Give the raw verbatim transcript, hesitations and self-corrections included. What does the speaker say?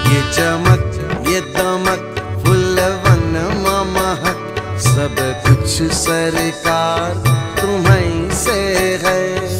ये चमक ये दमक फुलवन महक सब कुछ सरकार तुम्हीं से है।